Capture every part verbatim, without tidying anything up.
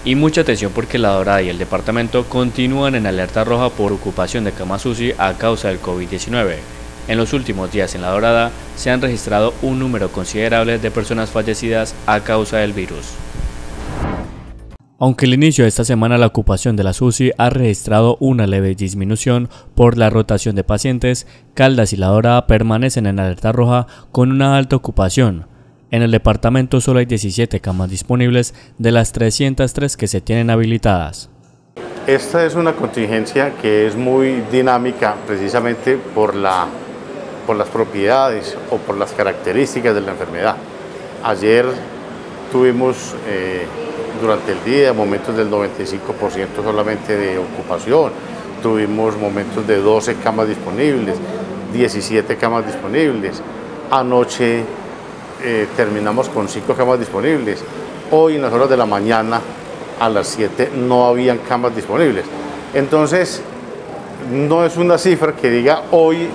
Y mucha atención porque La Dorada y el departamento continúan en alerta roja por ocupación de camas U C I a causa del COVID diecinueve. En los últimos días en La Dorada se han registrado un número considerable de personas fallecidas a causa del virus. Aunque el inicio de esta semana la ocupación de las U C I ha registrado una leve disminución por la rotación de pacientes, Caldas y La Dorada permanecen en alerta roja con una alta ocupación. En el departamento solo hay diecisiete camas disponibles de las trescientas tres que se tienen habilitadas. Esta es una contingencia que es muy dinámica precisamente por, la, por las propiedades o por las características de la enfermedad. Ayer tuvimos eh, durante el día momentos del noventa y cinco por ciento solamente de ocupación, tuvimos momentos de doce camas disponibles, diecisiete camas disponibles. Anoche Eh, terminamos con cinco camas disponibles. Hoy en las horas de la mañana a las siete no habían camas disponibles. Entonces no es una cifra que diga hoy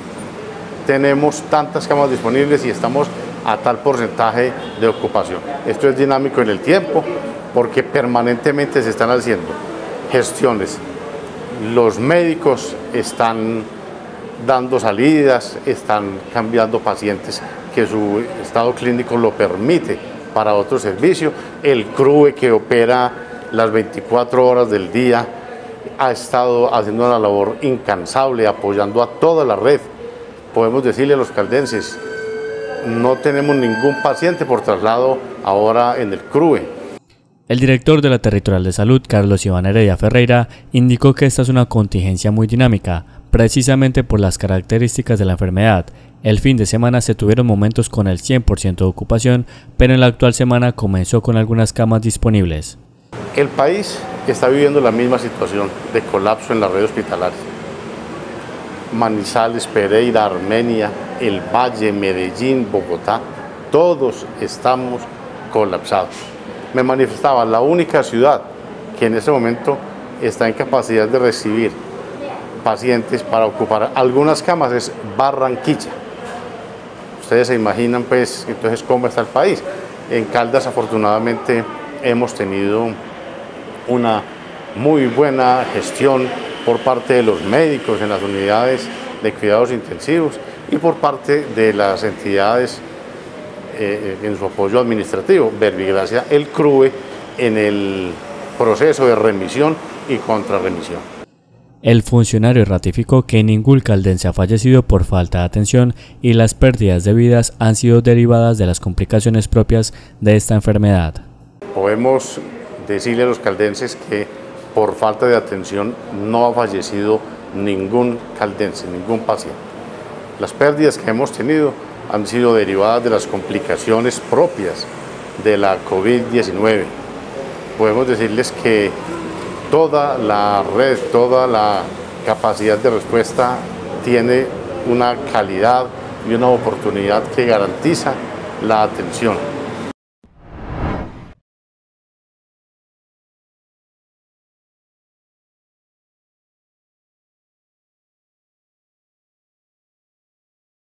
tenemos tantas camas disponibles y estamos a tal porcentaje de ocupación. Esto es dinámico en el tiempo porque permanentemente se están haciendo gestiones. Los médicos están dando salidas, están cambiando pacientes que su estado clínico lo permite para otro servicio. El C R U E, que opera las veinticuatro horas del día, ha estado haciendo una labor incansable, apoyando a toda la red. Podemos decirle a los caldenses, no tenemos ningún paciente por traslado ahora en el C R U E. El director de la Territorial de Salud, Carlos Iván Heredia Ferreira, indicó que esta es una contingencia muy dinámica, precisamente por las características de la enfermedad. El fin de semana se tuvieron momentos con el cien por ciento de ocupación, pero en la actual semana comenzó con algunas camas disponibles. El país está viviendo la misma situación de colapso en la red hospitalaria. Manizales, Pereira, Armenia, El Valle, Medellín, Bogotá, todos estamos colapsados. Me manifestaba, la única ciudad que en este momento está en capacidad de recibir pacientes para ocupar algunas camas es Barranquilla. Ustedes se imaginan pues entonces cómo está el país. En Caldas afortunadamente hemos tenido una muy buena gestión por parte de los médicos en las unidades de cuidados intensivos y por parte de las entidades eh, en su apoyo administrativo, Verbigracia, el C R U E en el proceso de remisión y contrarremisión. El funcionario ratificó que ningún caldense ha fallecido por falta de atención y las pérdidas de vidas han sido derivadas de las complicaciones propias de esta enfermedad. Podemos decirle a los caldenses que por falta de atención no ha fallecido ningún caldense, ningún paciente. Las pérdidas que hemos tenido han sido derivadas de las complicaciones propias de la COVID diecinueve. Podemos decirles que toda la red, toda la capacidad de respuesta tiene una calidad y una oportunidad que garantiza la atención.